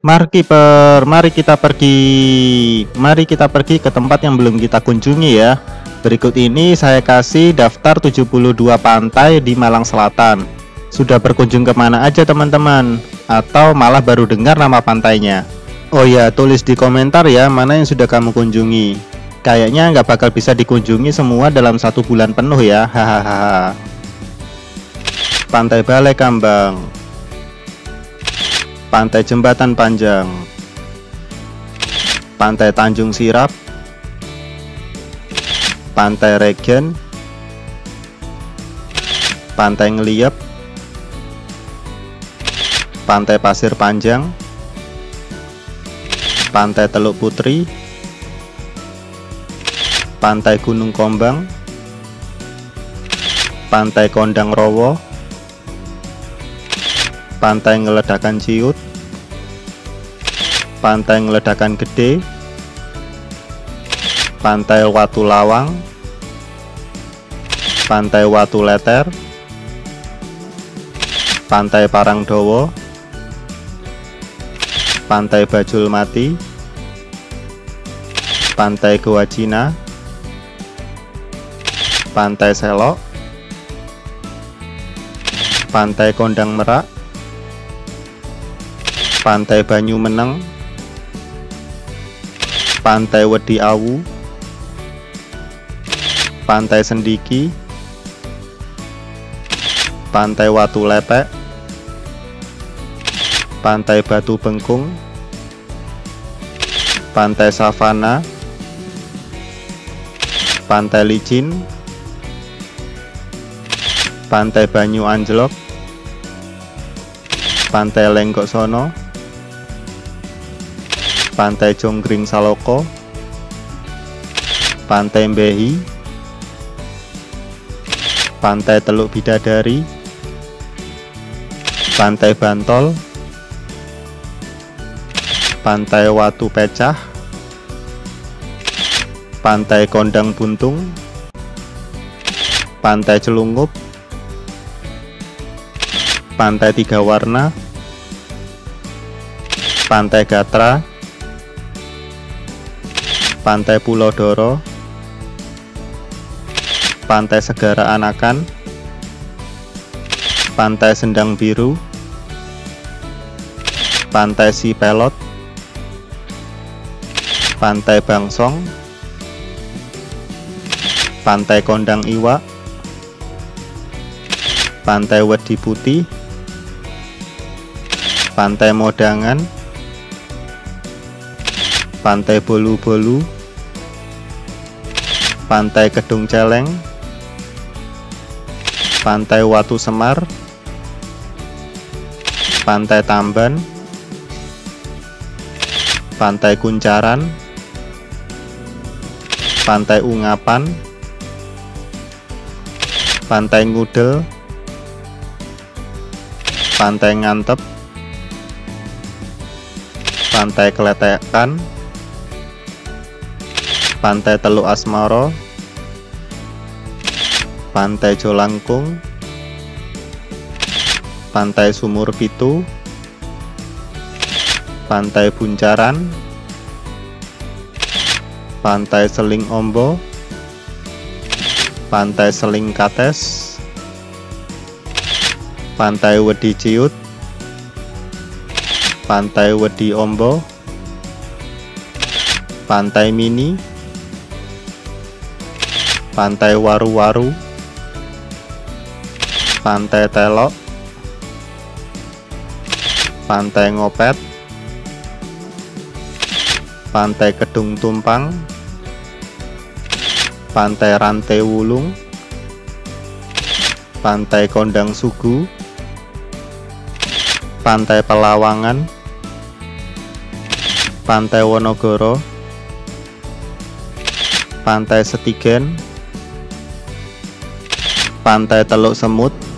Markiper, mari kita pergi ke tempat yang belum kita kunjungi ya. Berikut ini saya kasih daftar 72 pantai di Malang Selatan. Sudah berkunjung kemana aja teman-teman? Atau malah baru dengar nama pantainya? Oh ya, tulis di komentar ya mana yang sudah kamu kunjungi. Kayaknya nggak bakal bisa dikunjungi semua dalam 1 bulan penuh ya, hahaha. Pantai Balai Kambang, Pantai Jembatan Panjang, Pantai Tanjung Sirap, Pantai Regen, Pantai Ngeliep, Pantai Pasir Panjang, Pantai Teluk Putri, Pantai Gunung Kombang, Pantai Kondang Rowo, Pantai Ngeledakan Ciut, Pantai Ngeledakan Gede, Pantai Watu Lawang, Pantai Watu Leter, Pantai Parangdowo, Pantai Bajul Mati, Pantai Goa Cina, Pantai Selok, Pantai Kondang Merak, Pantai Banyu Meneng, Pantai Wedi Awu, Pantai Sendiki, Pantai Watu Lepek, Pantai Batu Bengkung, Pantai Savana, Pantai Licin, Pantai Banyu Anjlok, Pantai Lenggok Sono, Pantai Jonggring Saloko, Pantai Mbehi, Pantai Teluk Bidadari, Pantai Bantol, Pantai Watu Pecah, Pantai Kondang Buntung, Pantai Celungup, Pantai Tiga Warna, Pantai Gatra, Pantai Pulau Doro, Pantai Segara Anakan, Pantai Sendang Biru, Pantai Sipelot, Pantai Bangsong, Pantai Kondang Iwa, Pantai Wedi Putih, Pantai Modangan, Pantai Bolu-Bolu, Pantai Kedung Celeng, Pantai Watu Semar, Pantai Tamban, Pantai Kuncaran, Pantai Ungapan, Pantai Ngudel, Pantai Ngantep, Pantai Kletekan, Pantai Teluk Asmoro, Pantai Jolangkung, Pantai Sumur Pitu, Pantai Buncaran, Pantai Seling Ombo, Pantai Seling Kates, Pantai Wedi Ciut, Pantai Wedi Ombo, Pantai Mini, Pantai Waru-Waru, Pantai Telok, Pantai Ngopet, Pantai Kedung Tumpang, Pantai Rantai Wulung, Pantai Kondang Sugu, Pantai Pelawangan, Pantai Wonogoro, Pantai Setigen, Pantai Teluk Semut,